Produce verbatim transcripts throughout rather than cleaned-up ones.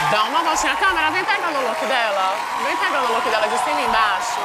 Dá uma voltinha. Câmera, vem pegar no look dela. Vem pegar no look dela de cima e embaixo.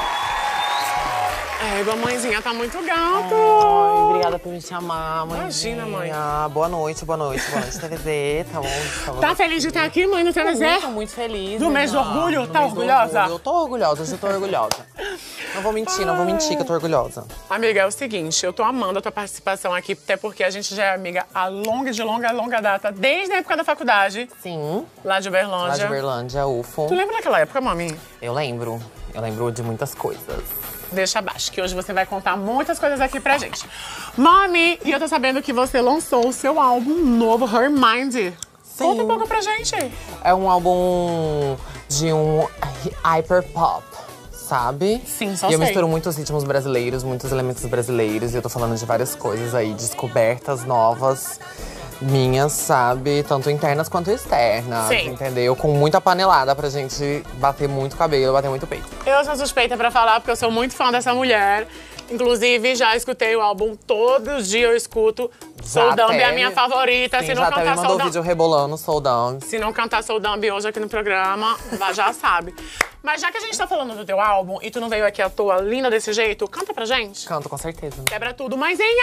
É, mamãezinha tá muito gato. Ai, obrigada por me chamar, mãe. Imagina, mãe. Boa noite, boa noite, boa noite, T V Z. Tá bom? Tá, bom. Tá feliz de estar aqui, mãe, no T V Z? Tô muito feliz. Do mês do orgulho? Tá orgulhosa? Eu tô orgulhosa, hoje eu tô orgulhosa. Não vou mentir, não vou mentir que eu tô orgulhosa. Amiga, é o seguinte, eu tô amando a tua participação aqui, até porque a gente já é amiga a longa, de longa, longa data, desde a época da faculdade. Sim. Lá de Uberlândia. Lá de Uberlândia, U F O. Tu lembra daquela época, mami? Eu lembro. Eu lembro de muitas coisas. Deixa abaixo, que hoje você vai contar muitas coisas aqui pra gente. Mami, e eu tô sabendo que você lançou o seu álbum novo, Her Mind. Sim. Conta um pouco pra gente. É um álbum de um hyper pop, sabe? Sim, só E eu sei. misturo muitos ritmos brasileiros, muitos elementos brasileiros. E eu tô falando de várias coisas aí, descobertas novas minhas, sabe? Tanto internas quanto externas, Sim. Entendeu? Com muita panelada pra gente bater muito cabelo, bater muito peito. Eu sou suspeita pra falar, porque eu sou muito fã dessa mulher. Inclusive, já escutei o álbum, todo dia eu escuto. Soul Dumb é a minha favorita. Sim, Se não já até me cantar mandou Soul vídeo rebolando Soul Dumb. Se não cantar Soul Dumb hoje aqui no programa, já sabe. Mas já que a gente tá falando do teu álbum e tu não veio aqui à toa linda desse jeito, canta pra gente. Canto, com certeza. Quebra tudo, mãezinha!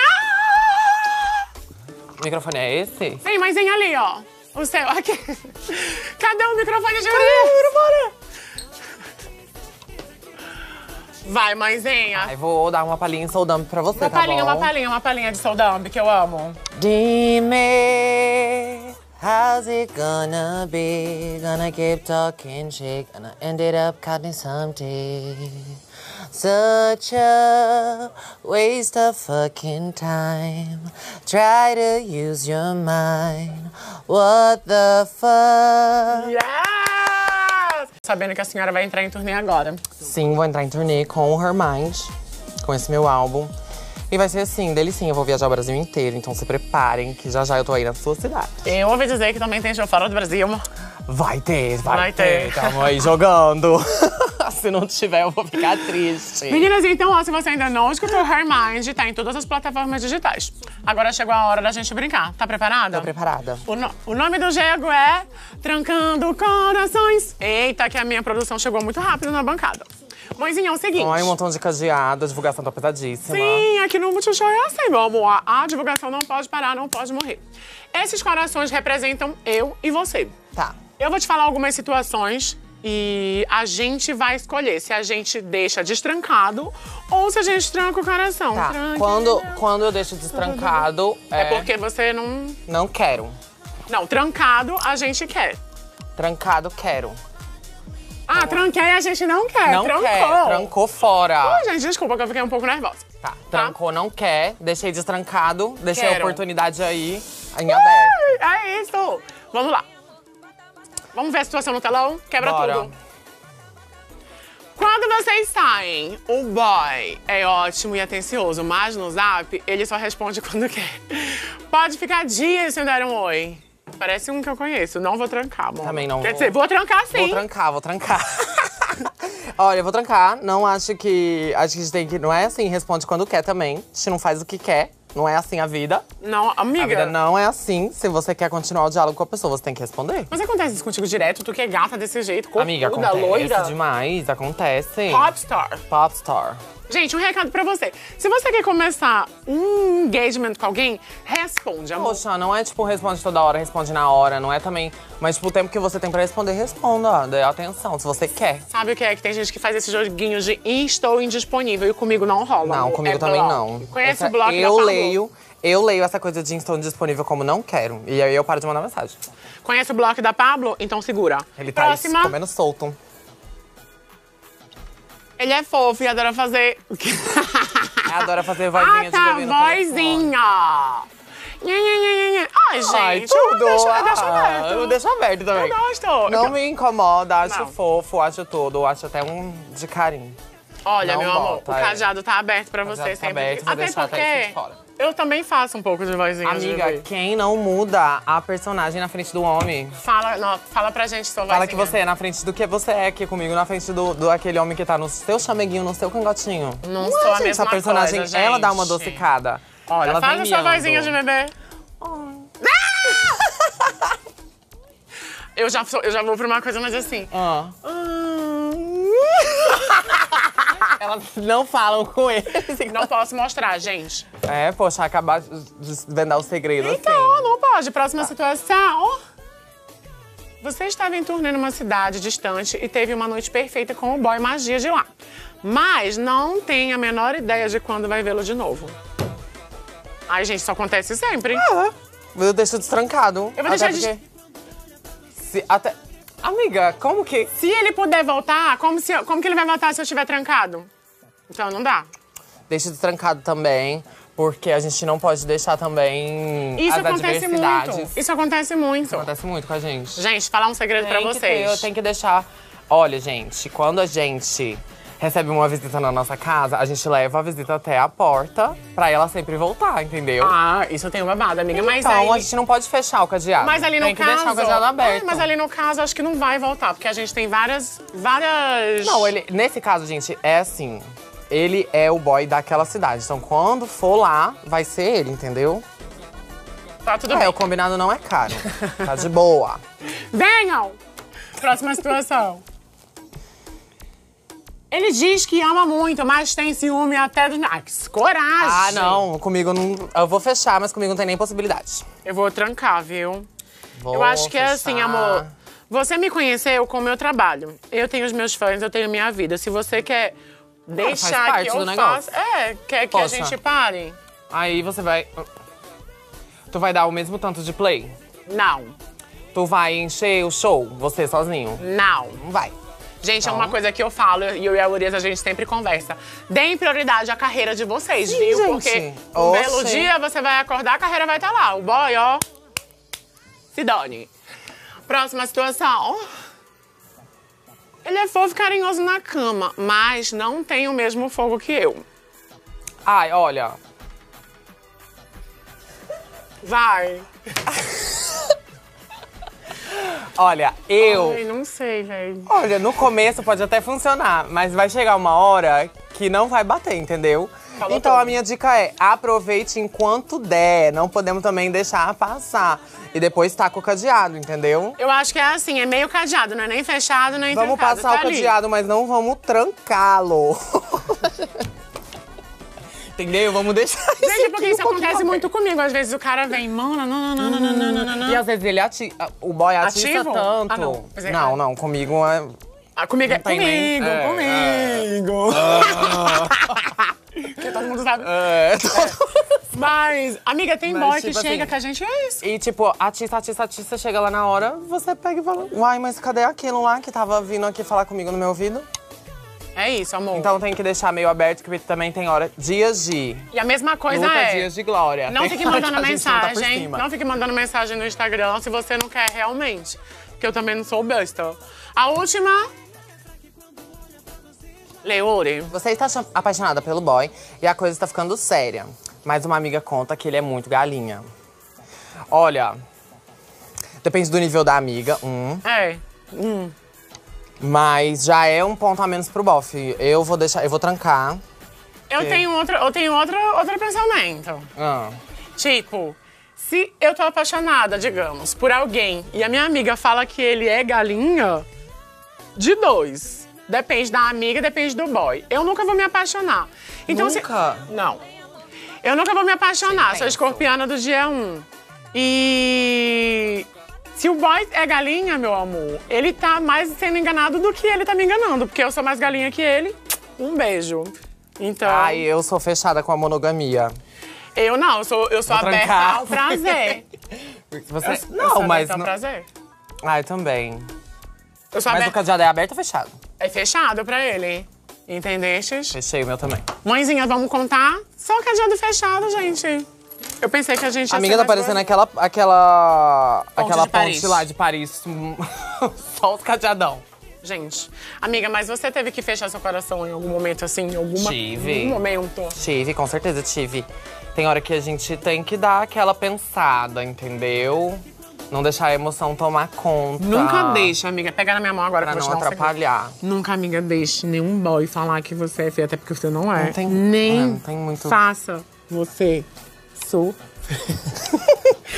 O microfone é esse? Sim, mãezinha ali, ó. O seu, aqui. Cadê o microfone de bora, bora. Vai, mãezinha. Ai, vou dar uma palhinha em Soul Dumb pra você, Uma tá palhinha, bom? uma palhinha, uma palhinha de Soul Dumb, que eu amo. Dime, how's it gonna be? Gonna keep talking shit, gonna end it up cutting something. Such a waste of fucking time. Try to use your mind. What the fuck? Yes! Sabendo que a senhora vai entrar em turnê agora. Sim, vou entrar em turnê com o Her Mind, com esse meu álbum. E vai ser assim, delicinha, eu vou viajar o Brasil inteiro, então se preparem que já já eu tô aí na sua cidade. Eu ouvi dizer que também tem show fora do Brasil. Vai ter, vai, Vai ter. ter. Tamo aí jogando. Se não tiver, eu vou ficar triste. Meninas, então, ó, se você ainda não escutou Her Mind, tá em todas as plataformas digitais. Agora chegou a hora da gente brincar. Tá preparada? Tô preparada. O, no- o nome do jogo é Trancando Corações. Eita, que a minha produção chegou muito rápido na bancada. Mãezinha, é o seguinte. Ai, um montão de cadeado, a divulgação tá pesadíssima. Sim, aqui no Multishow é assim, meu amor. A, a divulgação não pode parar, não pode morrer. Esses corações representam eu e você. Tá. Eu vou te falar algumas situações e a gente vai escolher se a gente deixa destrancado ou se a gente tranca o coração. Tá. Tranque, Quando, né? quando eu deixo destrancado, É é, porque você não... não quero. Não, trancado a gente quer. Trancado, quero. Ah, tranquei a gente não quer. Não Trancou. quer, trancou fora. Ai, gente, desculpa que eu fiquei um pouco nervosa. Tá, trancou, não quer, deixei destrancado, deixei Quero. a oportunidade aí em aberto. É isso. Vamos lá. Vamos ver a situação no telão? Quebra Bora. tudo. Quando vocês saem, o boy é ótimo e atencioso, mas no zap, ele só responde quando quer. Pode ficar dias sem dar um oi. Parece um que eu conheço. Não vou trancar, amor. Também não Quer vou. dizer, vou trancar sim. Vou trancar, vou trancar. Olha, eu vou trancar. Não acho que. Acho que a gente tem que. Não é assim, responde quando quer também. A gente não faz o que quer. Não é assim a vida. Não, amiga. A vida não é assim. Se você quer continuar o diálogo com a pessoa, você tem que responder. Mas acontece isso contigo direto? Tu que é gata desse jeito, Amiga, corpuda, acontece loira. demais. Acontece. Popstar. Popstar. Gente, um recado pra você. Se você quer começar um engagement com alguém, responde, amor. Poxa, não é tipo responde toda hora, responde na hora. Não é também. Mas tipo, o tempo que você tem pra responder, responda. Dê atenção, se você quer. Sabe o que é? Que tem gente que faz esses joguinhos de estou indisponível e comigo não rola. Não, amor. comigo É também bloco. não. Conhece Essa- o bloco da Eu Pablo? leio, eu leio essa coisa de estou disponível como não quero. E aí eu paro de mandar mensagem. Conhece o bloco da Pablo? Então segura. Ele tá Próxima. aí comendo solto. Ele é fofo e adora fazer... Ela adora fazer vozinha ah, de tá, bebê no telefone. vozinha. Nha, nha, nha, nha, nha. Ai, gente, Ai, eu tudo. deixo, eu deixo Ah, aberto. eu deixo aberto também. Eu gosto. Não me incomoda, acho Não. fofo, acho tudo. Acho até um de carinho. Olha, Não meu amor, bota, o é. cadeado tá aberto pra Cadeado você tá sempre. aberto, vou Até deixar até isso porque de fora. eu também faço um pouco de vozinha de Amiga, bebê. quem não muda a personagem na frente do homem? Fala, não, fala pra gente sua Fala vozinha. que você é na frente do que você é aqui comigo, na frente do, do aquele homem que tá no seu chameguinho, no seu cangotinho. Não é, sou a gente, mesma a personagem, coisa, ela dá uma gente. adocicada. Olha, ela faz vem a sua miando. vozinha de bebê. Eu já, sou- eu já vou pra uma coisa mais assim. Ah. Ah. Elas não falam com ele. Não posso mostrar, gente. É, poxa, acabar de desvendar o segredo Então, assim. não pode. Próxima situação. Você estava em turnê numa cidade distante e teve uma noite perfeita com o boy magia de lá. Mas não tem a menor ideia de quando vai vê-lo de novo. Ai, gente, isso acontece sempre. Ah, eu deixo destrancado. Eu vou deixar de- porque se até... Amiga, como que... Se ele puder voltar, como, se, como que ele vai voltar se eu estiver trancado? Então não dá. Deixa destrancado também, porque a gente não pode deixar também Isso as acontece adversidades. muito. Isso acontece muito. Acontece muito com a gente. Gente, falar um segredo pra Tem que vocês. ter, eu tenho que deixar... Olha, gente, quando a gente recebe uma visita na nossa casa, a gente leva a visita até a porta pra ela sempre voltar, entendeu? Ah, isso eu tenho babado, amiga. Mas então, aí... a gente não pode fechar o cadeado. Mas ali no Tem que caso... deixar o cadeado aberto. É, mas ali no caso, acho que não vai voltar. Porque a gente tem várias... Várias... Não, ele, nesse caso, gente, é assim. Ele é o boy daquela cidade. Então, quando for lá, vai ser ele, entendeu? Tá tudo É, bem. o combinado não é caro. Tá de boa. Venham! Próxima situação. Ele diz que ama muito, mas tem ciúme até dos... Ah, que coragem! Ah, não. Comigo não... Eu vou fechar, mas comigo não tem nem possibilidade. Eu vou trancar, viu? Vou eu acho que é fechar. assim, amor. Você me conheceu com o meu trabalho. Eu tenho os meus fãs, eu tenho a minha vida. Se você quer deixar parte que eu do negócio. faça... É, quer que a Poxa. gente pare? Aí você vai... Tu vai dar o mesmo tanto de play? Não. Tu vai encher o show, você sozinho? Não. Não vai. Gente, é Então. uma coisa que eu falo, e eu e a Urias, a gente sempre conversa. Deem prioridade à carreira de vocês, Sim, viu? gente. Porque um Oxe. belo dia você vai acordar, a carreira vai estar lá. O boy, ó, se dane. Próxima situação. Ele é fofo e carinhoso na cama, mas não tem o mesmo fogo que eu. Ai, olha... Vai. Olha, eu... Ai, não sei, velho. Olha, no começo pode até funcionar, mas vai chegar uma hora que não vai bater, entendeu? Falou então tudo. a minha dica é, aproveite enquanto der. Não podemos também deixar passar. E depois taca o cadeado, entendeu? Eu acho que é assim, é meio cadeado, não é nem fechado, nem Vamos trancado, passar tá o ali. cadeado, mas não vamos trancá-lo. Entendeu? Vamos deixar isso Gente, aqui porque um isso pouquinho acontece aberto. muito comigo. Às vezes o cara vem, mano, não, não, não, não, não, não, não, não. E às vezes ele atiça, o boy atiça Ativo? tanto. Ah, não. Pois é. Não, não, comigo é... Ah, comigo é Não tem nem- comigo, é, comigo. Porque todo mundo sabe. É, Mas, amiga, tem Mas, boy que tipo chega assim, que a gente é isso. E tipo, atiça, atiça, atiça, chega lá na hora, você pega e fala, uai, mas cadê aquilo lá que tava vindo aqui falar comigo no meu ouvido? É isso, amor. Então tem que deixar meio aberto, porque também tem hora, dias de E a mesma coisa luta, é... dias de glória. Não Tem fique hora mandando que a gente não tá por mensagem. cima. Não fique mandando mensagem no Instagram se você não quer realmente. Porque eu também não sou besta. A última... Leore. Você está cha- apaixonada pelo boy e a coisa está ficando séria. Mas uma amiga conta que ele é muito galinha. Olha, depende do nível da amiga, um. É. Hum. Mas já é um ponto a menos pro bofe. Eu vou deixar, eu vou trancar. Eu Sim. tenho outro, eu tenho outro, outro pensamento. Ah. Tipo, se eu tô apaixonada, digamos, por alguém e a minha amiga fala que ele é galinha, de dois. Depende da amiga, depende do boy. Eu nunca vou me apaixonar. Então, Nunca? Se... Não. Eu nunca vou me apaixonar. Sim, Sou penso. escorpiana do dia um. E... Se o boy é galinha, meu amor, ele tá mais sendo enganado do que ele tá me enganando. Porque eu sou mais galinha que ele. Um beijo. Então... Ai, eu sou fechada com a monogamia. Eu não, eu sou, eu sou Vou aberta trancar. ao prazer. Você... Eu sou Não, mas... aberta ao Não... prazer. Ai, também. Eu sou Mas o aberta... cadeado é aberto ou fechado? É fechado pra ele. Entendestes? Fechei o meu também. Mãezinha, vamos contar? Só cadeado fechado, gente. Eu pensei que a gente ia A amiga ser tá mais parecendo boa. aquela, aquela, Ponte aquela de Paris. ponte lá de Paris. Só os cadeadão. Gente, amiga, mas você teve que fechar seu coração em algum momento, assim? Em alguma... Tive. Em algum momento? Tive, com certeza tive. Tem hora que a gente tem que dar aquela pensada, entendeu? Não deixar a emoção tomar conta. Nunca deixe, amiga. Pega na minha mão agora Pra que eu não vou te dar um segredo. atrapalhar. Nunca, amiga, deixe nenhum boy falar que você é feia, até porque você não é. Não tem- Nem é, não tem muito- faça você sofrer.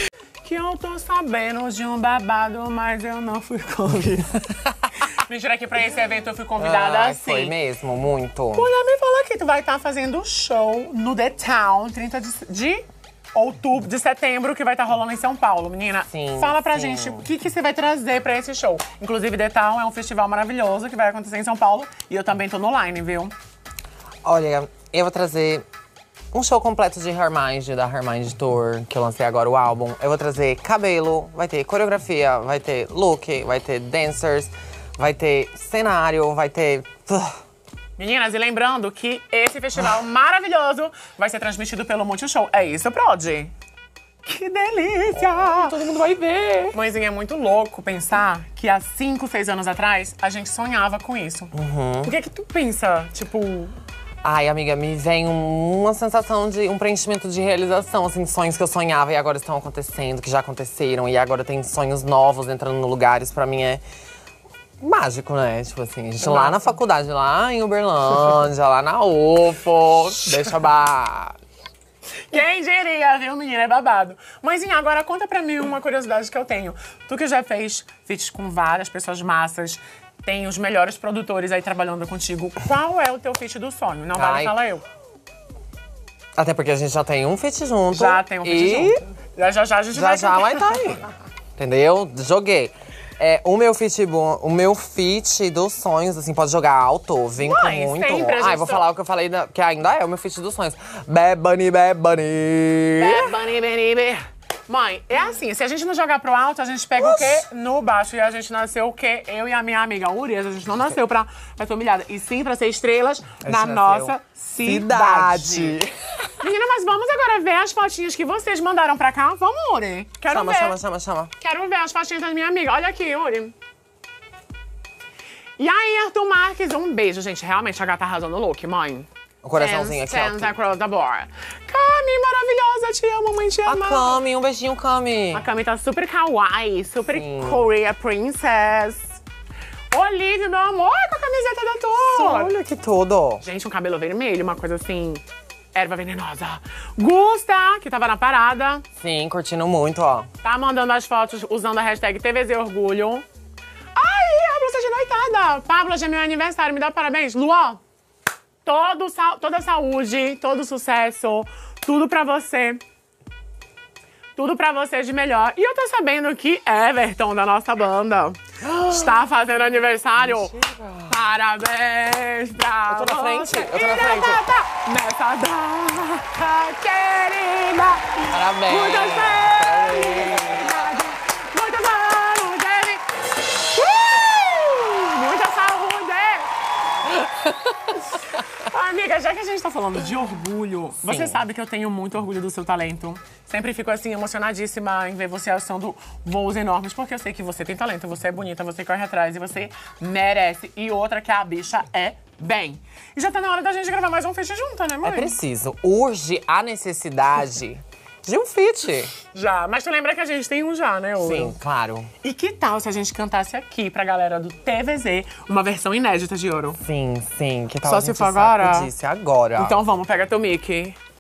que eu tô sabendo de um babado, mas eu não fui convidada. Mentira, que pra esse evento eu fui convidada Ah, assim. foi mesmo, muito. Mulher, me fala aqui, tu vai estar fazendo show no The Town, trinta de, de outubro, de setembro, que vai estar rolando em São Paulo, menina. Sim, Fala pra sim. gente o que, que você vai trazer pra esse show. Inclusive, The Town é um festival maravilhoso que vai acontecer em São Paulo e eu também tô no line, viu? Olha, eu vou trazer um show completo de Hermind, da Hermind Tour, que eu lancei agora o álbum. Eu vou trazer cabelo, vai ter coreografia, vai ter look, vai ter dancers, vai ter cenário, vai ter… Meninas, e lembrando que esse festival maravilhoso vai ser transmitido pelo Multishow. É isso, Prod? Que delícia! Todo mundo vai ver! Mãezinha, é muito louco pensar que há cinco, seis anos atrás, a gente sonhava com isso. Uhum. O que é que tu pensa, tipo… Ai, amiga, me vem um- uma sensação de um preenchimento de realização, assim, sonhos que eu sonhava e agora estão acontecendo, que já aconteceram, e agora tem sonhos novos entrando no lugares, pra mim é mágico, né? Tipo assim, a gente lá na faculdade, lá em Uberlândia, lá na U F O, deixa bar. Quem diria, viu, menina? É babado. Mãezinha, agora conta pra mim uma curiosidade que eu tenho. Tu que já fez feats com várias pessoas massas, tem os melhores produtores aí trabalhando contigo. Qual é o teu feat do sonho? Não vale Ai. falar eu. Até porque a gente já tem um feat junto. Já tem um feat e junto. Já já já a gente Já vai… já vai estar aí. Entendeu? Joguei. É, o meu feat bom, o meu feat dos sonhos, assim, pode jogar alto, vem com Mãe, muito. sempre a Ai, gente vou só- falar o que eu falei, da- que ainda é o meu feat dos sonhos. Bad Bunny, Bad Bunny. É, bunny, bunny, bunny. Mãe, é assim, se a gente não jogar pro alto, a gente pega o quê? No baixo. E a gente nasceu o quê? Eu e a minha amiga Urias, a gente não nasceu pra, pra ser humilhada. E sim pra ser estrelas A da gente nossa nasceu cidade. cidade. Menina, mas vamos agora ver as fotinhas que vocês mandaram pra cá? Vamos, Uri. Quero Chama, ver. chama, chama, chama. Quero ver as fotinhas da minha amiga. Olha aqui, Uri. E aí, Arthur Marques, um beijo, gente. Realmente, a gata arrasou no look, mãe. O coraçãozinho aqui, Stands ó. across the board. Cami, maravilhosa, te amo, mãe, te A ama. Cami, um beijinho, Cami. A Cami tá super kawaii, super Sim. Korea Princess. Olivia, meu amor, com a camiseta da Tour. Olha que tudo. Gente, um cabelo vermelho, uma coisa assim, erva venenosa. Gusta, que tava na parada, Sim, curtindo muito, ó. tá mandando as fotos usando a hashtag T V Z Orgulho. Ai, a blusa de noitada. Pablo, hoje é meu aniversário, me dá parabéns. Luan, todo, sa- toda saúde, todo sucesso, tudo pra você. Tudo pra você de melhor. E eu tô sabendo que Everton, da nossa banda, está fazendo aniversário. Parabéns pra Eu tô na você. frente, eu tô na E frente. data, nessa data querida. Parabéns. Muitas felicidades, muitos anos de vida. Uh! Muita saúde! Amiga, já que a gente tá falando de orgulho, você sabe que eu tenho muito orgulho do seu talento. Sempre fico assim, emocionadíssima em ver você alçando voos enormes, porque eu sei que você tem talento, você é bonita, você corre atrás e você merece. E outra que a bicha é bem. E já tá na hora da gente gravar mais um feat junto, né, mãe? É preciso. Urge a necessidade de um feat. Já, mas tu lembra que a gente tem um já, né, Ouro? Sim, claro. E que tal se a gente cantasse aqui pra galera do T V Z uma versão inédita de Ouro? Sim, sim. Que tal Só a se gente for agora? sacudisse agora? Então vamos, pega teu mic.